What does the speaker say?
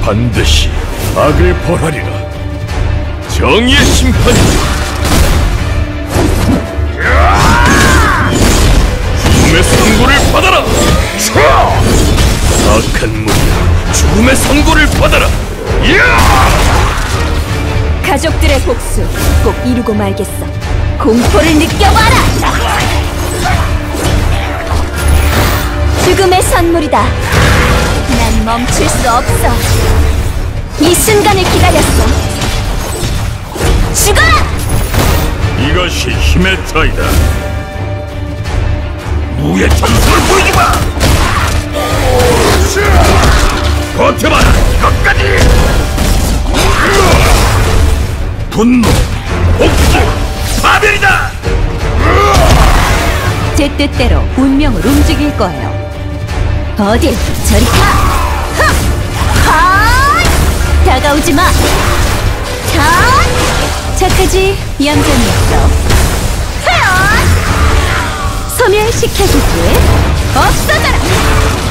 반드시 악을 벌하리라. 정의의 심판이다. 죽음의 선고를 받아라! 악한 무리야, 죽음의 선고를 받아라! 가족들의 복수 꼭 이루고 말겠어. 공포를 느껴봐라! 죽음의 선물이다. 난 멈출 수 없어. 이 순간을 기다렸어. 죽어라! 이것이 힘의 차이다. 무의 전술을 보여주마! 버텨봐라! 이것까지! 분노, 복수, 파멸이다! 제 뜻대로 운명을 움직일 거예요. 어딜 저리 가! 하! 다가오지 마! 착하지? 얌전히 있어. 소멸시켜주지. 없어져라!